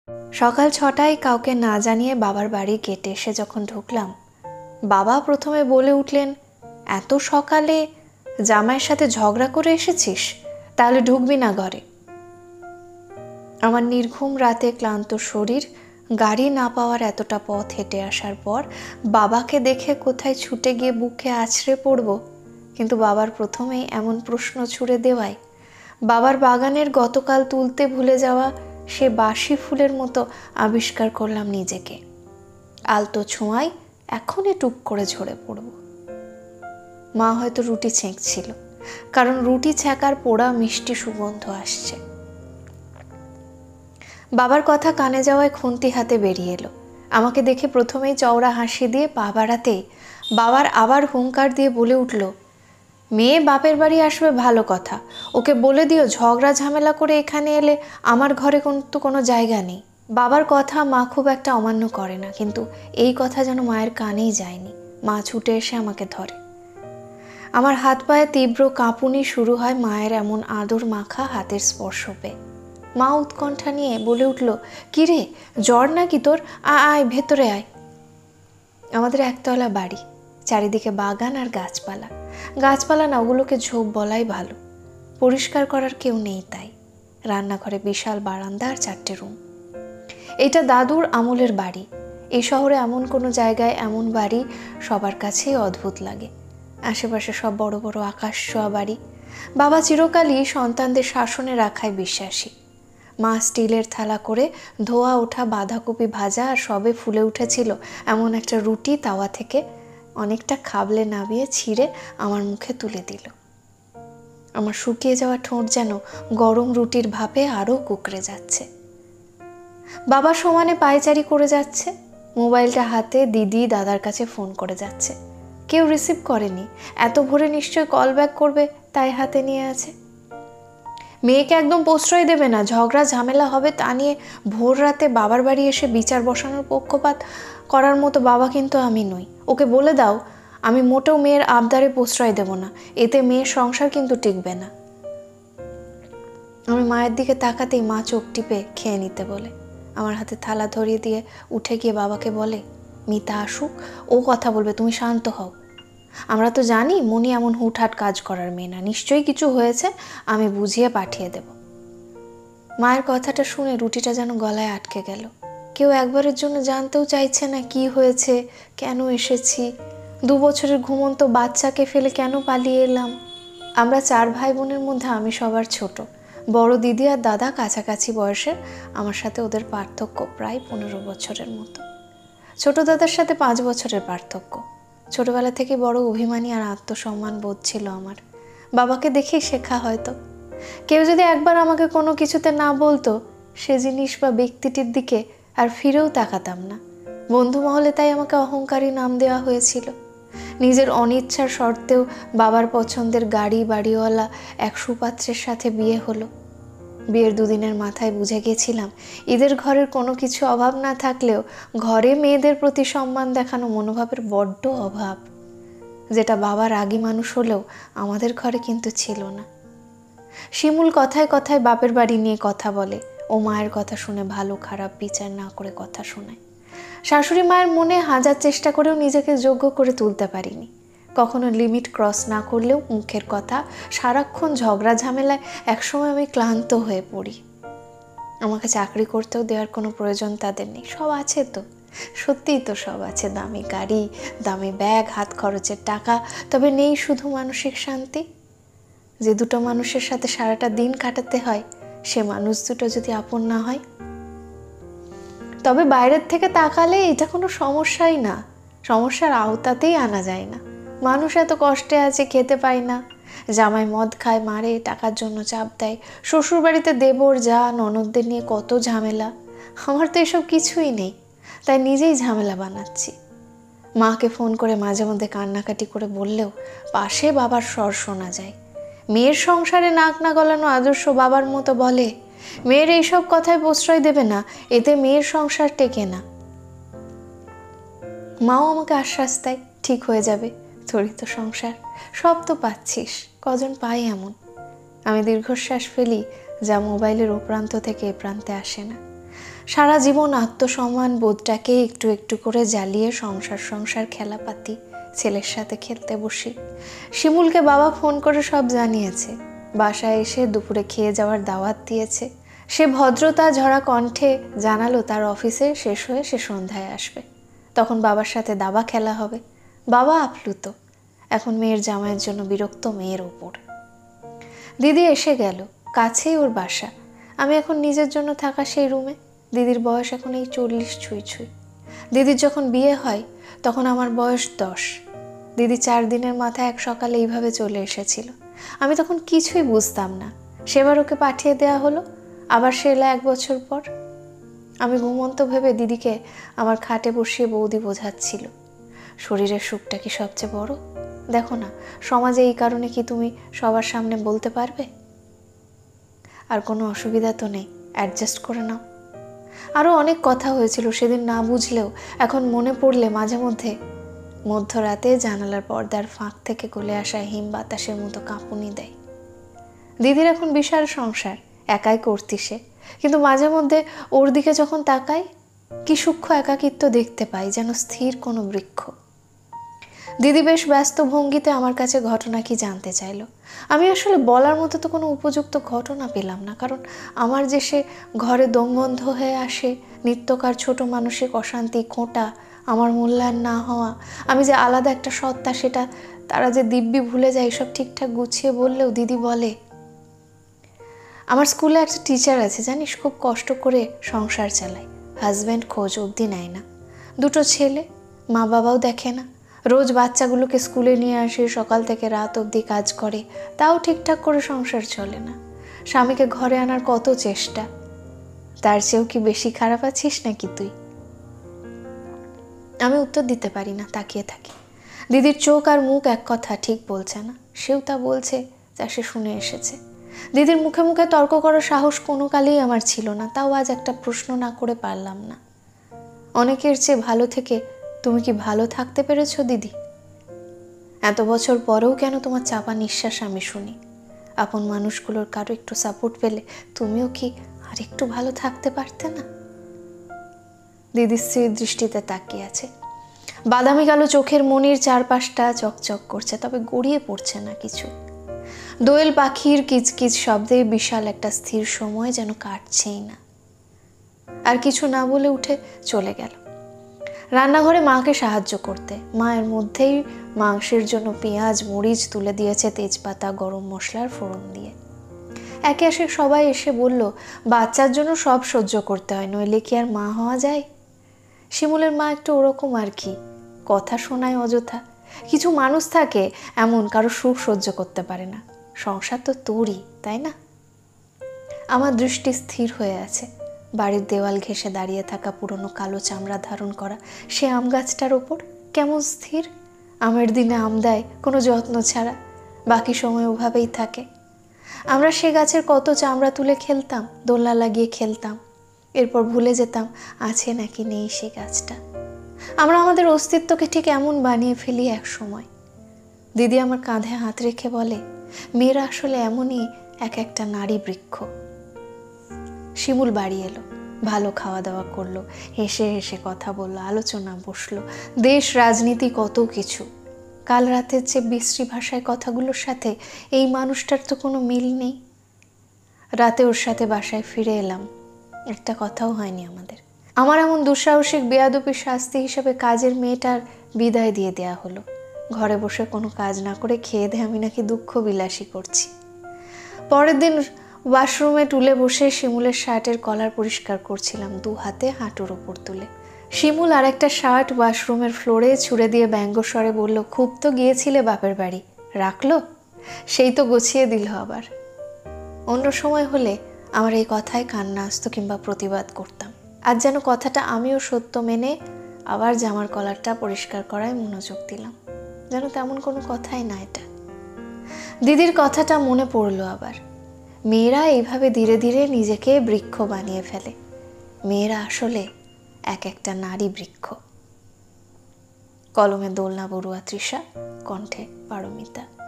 সকাল ৬টায় কাউকে না জানিয়ে বাবার বাড়ি গেটে এসে যখন ঢুকলাম, বাবা প্রথমে বলে উঠলেন, এত সকালে জামাইয়ের সাথে ঝগড়া করে এসেছিস? তাহলে ঢুকবি না ঘরে। আমার নির্ঘুম রাতে ক্লান্ত শরীর, গাড়ি না পাওয়ার এতটা পথ হেঁটে আসার পর বাবাকে দেখে কোথায় ছুটে গিয়ে বুকে আছড়ে পড়ব, কিন্তু বাবার প্রথমেই এমন প্রশ্ন ছুড়ে দেওয়ায় বাবার বাগানের গতকাল তুলতে ভুলে যাওয়া সে বাসি ফুলের মতো আবিষ্কার করলাম নিজেকে। আলতো ছোঁয়ায় এখনই টুপ করে ঝরে পড়ব। মা হয়তো রুটি ছেঁকছিল, কারণ রুটি ছ্যাঁকার পোড়া মিষ্টি সুগন্ধ আসছে। বাবার কথা কানে যাওয়ায় খুন্তি হাতে বেরিয়ে এলো। আমাকে দেখে প্রথমেই চওড়া হাসি দিয়ে পা বাড়াতেই বাবার আবার হুঙ্কার দিয়ে বলে উঠল, মেয়ে বাপের বাড়ি আসবে ভালো কথা, ওকে বলে দিও ঝগড়া ঝামেলা করে এখানে এলে আমার ঘরে কিন্তু কোনো জায়গা নেই। বাবার কথা মা খুব একটা অমান্য করে না, কিন্তু এই কথা যেন মায়ের কানেই যায়নি। মা ছুটে এসে আমাকে ধরে। আমার হাত পায়ে তীব্র কাঁপুনি শুরু হয় মায়ের এমন আদর মাখা হাতের স্পর্শ পেয়ে। মা উৎকণ্ঠা নিয়ে বলে উঠল, কিরে জ্বর নাকি তোর? আয় ভেতরে আয়। আমাদের একতলা বাড়ি, চারিদিকে বাগান আর গাছপালা। গাছপালা না, ওগুলোকে ঝোপ বলাই ভালো। পরিষ্কার করার কেউ নেই তাই। রান্নাঘরে বিশাল বারান্দা আর 4টে রুম। এটা দাদুর আমলের বাড়ি। এই শহরে এমন কোনো জায়গায় এমন বাড়ি সবার কাছেই অদ্ভুত লাগে। আশেপাশে সব বড় বড় আকাশ ছোঁয়া বাড়ি। বাবা চিরকালই সন্তানদের শাসনে রাখায় বিশ্বাসী। মা স্টিলের থালা করে ধোয়া ওঠা বাঁধাকপি ভাজা আর সবে ফুলে উঠেছিল এমন একটা রুটি তাওয়া থেকে অনেকটা খাবলে নামিয়ে ছিঁড়ে আমার মুখে তুলে দিল। আমার শুকিয়ে যাওয়া ঠোঁট যেন গরম রুটির ভাপে আরও কুকড়ে যাচ্ছে। বাবা সমানে পায়চারি করে যাচ্ছে। মোবাইলটা হাতে দিদি দাদার কাছে ফোন করে যাচ্ছে। কেউ রিসিভ করেনি। এত ভোরে নিশ্চয় কল ব্যাক করবে তাই হাতে নিয়ে আছে। মেয়েকে একদম প্রশ্রয় দেবে না, ঝগড়া ঝামেলা হবে তা নিয়ে ভোর রাতে বাবার বাড়ি এসে বিচার বসানোর পক্ষপাত করার মতো বাবা কিন্তু আমি নই। ওকে বলে দাও আমি মোটেও মেয়ের আবদারে প্রশ্রয় দেব না, এতে মেয়ের সংসার কিন্তু টিকবে না। আমি মায়ের দিকে তাকাতেই মা চোখ টিপে খেয়ে নিতে বলে আমার হাতে থালা ধরিয়ে দিয়ে উঠে গিয়ে বাবাকে বলে, মিতা আসুক, ও কথা বলবে, তুমি শান্ত হও। আমরা তো জানি মনি এমন হুটহাট কাজ করার মেয়ে না, নিশ্চয়ই কিছু হয়েছে, আমি বুঝিয়ে পাঠিয়ে দেব। মায়ের কথাটা শুনে রুটিটা যেন গলায় আটকে গেল। কেউ একবারের জন্য জানতেও চাইছে না কি হয়েছে, কেন এসেছি, 2 বছরের ঘুমন্ত বাচ্চাকে ফেলে কেন পালিয়ে এলাম। আমরা 4 ভাই বোনের মধ্যে আমি সবার ছোট। বড় দিদি আর দাদা কাছাকাছি বয়সের, আমার সাথে ওদের পার্থক্য প্রায় 15 বছরের মতো। ছোট দাদার সাথে 5 বছরের পার্থক্য। ছোটবেলা থেকে বড় অভিমানী আর আত্মসম্মান বোধ ছিল আমার। বাবাকে দেখেই শেখা হয়তো। কেউ যদি একবার আমাকে কোনো কিছুতে না বলতো, সে জিনিস বা ব্যক্তিটির দিকে আর ফিরেও তাকাতাম না। বন্ধু মহলে তাই আমাকে অহংকারী নাম দেওয়া হয়েছিল। নিজের অনিচ্ছার শর্তেও বাবার পছন্দের গাড়ি বাড়িওয়ালা এক সুপাত্রের সাথে বিয়ে হলো। বিয়ের 2 দিনের মাথায় বুঝে গেছিলাম এদের ঘরের কোনো কিছু অভাব না থাকলেও ঘরে মেয়েদের প্রতি সম্মান দেখানো মনোভাবের বড্ড অভাব, যেটা বাবার রাগী মানুষ হলেও আমাদের ঘরে কিন্তু ছিল না। শিমুল কথায় কথায় বাপের বাড়ি নিয়ে কথা বলে। ও মায়ের কথা শুনে ভালো খারাপ বিচার না করে কথা শোনায়। শাশুড়ি মায়ের মনে হাজার চেষ্টা করেও নিজেকে যোগ্য করে তুলতে পারিনি। কখনো লিমিট ক্রস না করলেও মুখের কথা, সারাক্ষণ ঝগড়া ঝামেলায় একসময় আমি ক্লান্ত হয়ে পড়ি। আমাকে চাকরি করতেও দেওয়ার কোনো প্রয়োজন তাদের নেই, সব আছে তো, সত্যিই তো সব আছে, দামি গাড়ি, দামি ব্যাগ, হাত খরচের টাকা, তবে নেই শুধু মানসিক শান্তি। যে দুটো মানুষের সাথে সারাটা দিন কাটাতে হয়, সে মানুষ দুটো যদি আপন না হয়। তবে বাইরের থেকে তাকালে এটা কোনো সমস্যাই না, সমস্যার আওতাতেই আনা যায় না। মানুষ এত কষ্টে আছে, খেতে পায় না, জামাই মদ খায়, মারে, টাকার জন্য চাপ দেয়, শ্বশুরবাড়িতে দেবর যা ননদদের নিয়ে কত ঝামেলা। আমার তো এসব কিছুই নেই, তাই নিজেই ঝামেলা বানাচ্ছি। মাকে ফোন করে মাঝে মধ্যে কান্নাকাটি করে বললেও পাশে বাবার স্বর শোনা যায়। মেয়ের সংসারে নাক না গলানো আদর্শ বাবার মতো বলে, মেয়ের এইসব কথায় প্রশ্রয় দেবে না, এতে মেয়ের সংসার টেকে না। মাও আমাকে আশ্বাস দেয়, ঠিক হয়ে যাবে, তোরই তো সংসার, সব তো পাচ্ছিস, কজন পায় এমন। আমি দীর্ঘশ্বাস ফেলি, যা মোবাইলের ও প্রান্ত থেকে এ প্রান্তে আসে না। সারা জীবন আত্মসম্মান বোধটাকে একটু একটু করে জ্বালিয়ে সংসার খেলাপাতি ছেলের সাথে খেলতে বসি। শিমুলকে বাবা ফোন করে সব জানিয়েছে, বাসায় এসে দুপুরে খেয়ে যাওয়ার দাওয়াত দিয়েছে। সে ভদ্রতা ঝরা কণ্ঠে জানালো তার অফিসে শেষ হয়ে সে সন্ধ্যায় আসবে, তখন বাবার সাথে দাবা খেলা হবে। বাবা আপ্লুত, এখন মেয়ের জামাইয়ের জন্য বিরক্ত মেয়ের ওপর। দিদি এসে গেল, কাছেই ওর বাসা। আমি এখন নিজের জন্য থাকা সেই রুমে। দিদির বয়স এখন এই 40 ছুঁই ছুঁই। দিদির যখন বিয়ে হয় তখন আমার বয়স 10। দিদি 4 দিনের মাথায় এক সকালে এইভাবে চলে এসেছিল। আমি তখন কিছুই বুঝতাম না। সেবার ওকে পাঠিয়ে দেওয়া হলো, আবার সে এলো 1 বছর পর। আমি ঘুমন্ত ভেবে দিদিকে আমার খাটে বসিয়ে বৌদি বোঝাচ্ছিল, শরীরের সুখটা কি সবচেয়ে বড়? দেখো না, সমাজে এই কারণে কি তুমি সবার সামনে বলতে পারবে? আর কোনো অসুবিধা তো নেই, অ্যাডজাস্ট করে নাও। আরও অনেক কথা হয়েছিল সেদিন, না বুঝলেও এখন মনে পড়লে মাঝে মধ্যে মধ্যরাতে জানালার পর্দার ফাঁক থেকে গলে আসা হিম বাতাসের মতো কাঁপুনি দেয়। দিদির এখন বিশাল সংসার, একাই করতি সে, কিন্তু মাঝে মধ্যে ওর দিকে যখন তাকাই কি সূক্ষ্ম একাকিত্ব দেখতে পাই, যেন স্থির কোনো বৃক্ষ। দিদি বেশ ব্যস্ত ভঙ্গিতে আমার কাছে ঘটনা কি জানতে চাইল। আমি আসলে বলার মতো তো কোনো উপযুক্ত ঘটনা পেলাম না, কারণ আমার যে সে ঘরে দমবন্ধ হয়ে আসে, নিত্যকার ছোট মানসিক অশান্তি, খোঁটা, আমার মূল্যায়ন না হওয়া, আমি যে আলাদা একটা সত্তা সেটা তারা যে দিব্যি ভুলে যায়, এসব ঠিকঠাক গুছিয়ে বললেও দিদি বলে, আমার স্কুলে একটা টিচার আছে জানিস, খুব কষ্ট করে সংসার চালায়, হাজব্যান্ড খোঁজ অবধি নেয় না, 2 ছেলে, মা বাবাও দেখে না, রোজ বাচ্চাগুলোকে স্কুলে নিয়ে আসে, সকাল থেকে রাত অবধি কাজ করে, তাও ঠিকঠাক করে সংসার চলে না। স্বামীকে ঘরে আনার কত চেষ্টা, তার চেয়েও কি বেশি খারাপ আছিস নাকি তুই? আমি উত্তর দিতে পারি না, তাকিয়ে থাকি। দিদির চোখ আর মুখ এক কথা, ঠিক বলছে না, সেও তা বলছে যা সে শুনে এসেছে। দিদির মুখে মুখে তর্ক করার সাহস কোনো কালেই আমার ছিল না, তাও আজ একটা প্রশ্ন না করে পারলাম না। অনেকের চেয়ে ভালো থেকে তুমি কি ভালো থাকতে পেরেছো দিদি? এত বছর পরেও কেন তোমার চাপা নিঃশ্বাস আমি শুনি? আপন মানুষগুলোর কারো একটু সাপোর্ট পেলে তুমিও কি আর একটু ভালো থাকতে পারতে না? দিদি স্থির দৃষ্টিতে তাকিয়ে আছে। বাদামি কালো চোখের মনির চারপাশটা চকচক করছে, তবে গড়িয়ে পড়ছে না কিছু। দোয়েল পাখির কিচকিচ শব্দে বিশাল একটা স্থির সময় যেন কাটছেই না। আর কিছু না বলে উঠে চলে গেল রান্নাঘরে মাকে সাহায্য করতে। মায়ের মধ্যেই মাংসের জন্য পেঁয়াজ মরিচ তুলে দিয়েছে, তেজপাতা গরম মশলার ফোড়ন দিয়ে। একে এসে সবাই এসে বলল, বাচ্চার জন্য সব সহ্য করতে হয়, নইলে কি আর মা হওয়া যায়? শিমুলের মা একটু ওরকম আর কি, কথা শোনায় অযথা। কিছু মানুষ থাকে এমন, কারো সুখ সহ্য করতে পারে না। সংসার তো তোরই, তাই না? আমার দৃষ্টি স্থির হয়ে আছে বাড়ির দেওয়াল ঘেঁষে দাঁড়িয়ে থাকা পুরনো কালো চামড়া ধারণ করা সে আম গাছটার ওপর। কেমন স্থির, আমের দিনে আম দেয় কোনো যত্ন ছাড়া, বাকি সময় ওভাবেই থাকে। আমরা সে গাছের কত চামড়া তুলে খেলতাম, দোলনা লাগিয়ে খেলতাম, এরপর ভুলে যেতাম আছে নাকি নেই সে গাছটা। আমরা আমাদের অস্তিত্বকে ঠিক এমন বানিয়ে ফেলি এক সময়। দিদি আমার কাঁধে হাত রেখে বলে, মেয়েরা আসলে এমনই এক একটা নারী বৃক্ষ। শিমুল বাড়ি এলো, ভালো খাওয়া দাওয়া করলো, হেসে হেসে কথা বললো, আলোচনা বসলো, দেশ রাজনীতি কত কিছু। কাল রাতের যে বিশ্রী ভাষায় কথাগুলোর সাথে এই মানুষটার তো কোনো মিল নেই। রাতে ওর সাথে বাসায় ফিরে এলাম, একটা কথাও হয়নি আমাদের। আমার এমন দুঃসাহসিক বেয়াদবির শাস্তি হিসেবে কাজের মেয়েটার বিদায় দিয়ে দেয়া হলো। ঘরে বসে কোনো কাজ না করে খেয়ে দিয়ে আমি নাকি দুঃখ বিলাসী করছি। পরের দিন ওয়াশরুমে টুলে বসে শিমুলের শার্টের কলার পরিষ্কার করছিলাম, 2 হাতে হাঁটুর ওপর তুলে। শিমুল আর একটা শার্ট ওয়াশরুমের ফ্লোরে ছুঁড়ে দিয়ে ব্যঙ্গস্বরে বলল, খুব তো গিয়েছিলে বাপের বাড়ি, রাখলো? সেই তো গুছিয়ে দিল আবার। অন্য সময় হলে আমার এই কথায় কান্না আসতো কিংবা প্রতিবাদ করতাম। আজ যেন কথাটা আমিও সত্য মেনে আবার জামার কলারটা পরিষ্কার করায় মনোযোগ দিলাম, যেন তেমন কোনো কথাই না এটা। দিদির কথাটা মনে পড়লো আবার। মেয়েরা এইভাবে ধীরে ধীরে নিজেকে বৃক্ষ বানিয়ে ফেলে। মেয়েরা আসলে এক একটা নারী বৃক্ষ। কলমে দোলনা বড়ুয়া তৃষা, কণ্ঠে পারমিতা।